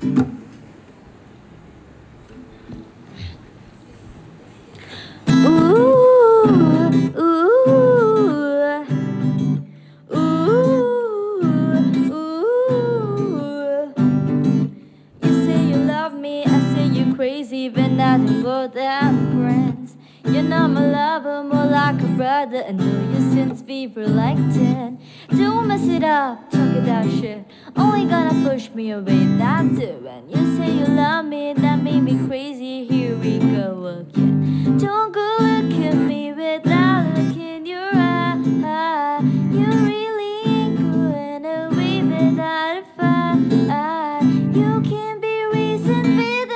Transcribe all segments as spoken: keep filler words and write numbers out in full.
Crazy, but nothing more than friends. You're not my lover, more like a brother. I know you since we were like ten. Don't mess it up, talk that shit. Only gonna push me away, that's it. When you say you love me, that made me crazy. Here we go again. Don't go look at me without a look in your eye. You really ain't going away without a fight. You can't be reasoned with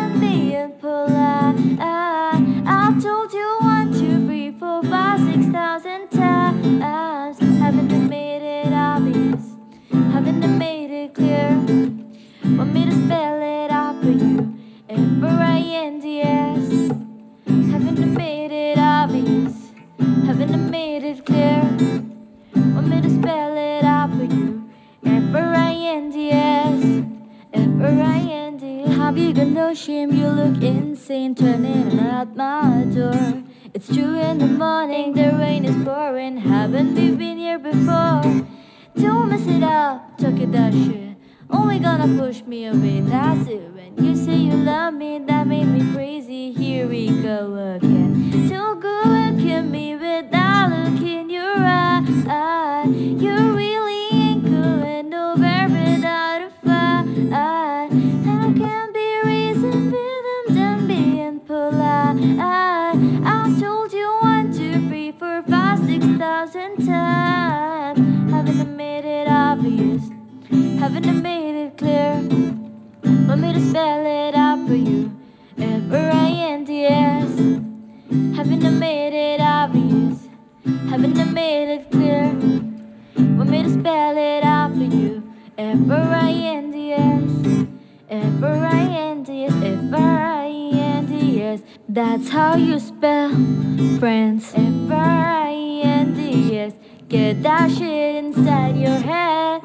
I've told you one, two, three, four, five, six thousand times. Haven't I made it obvious? Haven't I made it clear? Want me to spell it out for you? F R I N D S. Haven't I made it obvious? Haven't I made it clear? Want me to spell it out for you? F R I N D S. F R I N D S. Have you got no shame? You look insane turning at my door. It's two in the morning, the rain is pouring. Haven't we been here before? Don't mess it up, talk it that shit. Only gonna push me away, that's it. When you say you love me, that made me crazy. Here we go again. Don't go look at me without look in your eye. You really ain't going nowhere without a fight. I can't be reasoned with them done being polite. I've told you one, two, three, four, five, six thousand times. Haven't I made it obvious? Haven't I made it clear? Want me to spell it out for you? F R I N D S. Haven't I made it obvious? Haven't I made it clear? Want me to spell it out for you? F R I N D S. F R I N D S. F R I N D S. That's how you spell friends. F R I N D S. Get that shit inside your head.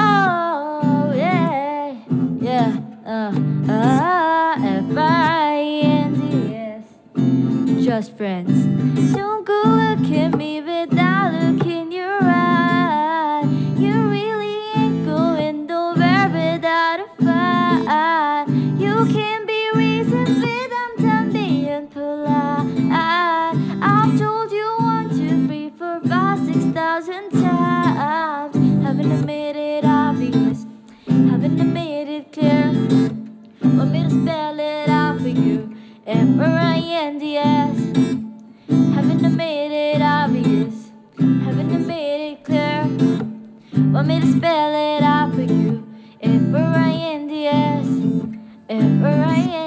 Oh yeah, yeah. Uh, uh, F R I N D S. Just friends. Don't go look at me without look in your eye. You really ain't going nowhere without a fight. You can't be reasoned with I'm done being polite. I've told you one, two, three, four, five, six thousand times. Haven't I made it obvious? Haven't I made it clear? Want me to spell it out for you? F R I N D S. Haven't I made it obvious? Haven't I made it clear? Want me to spell it out for you? F R I N D S. F R I N D S.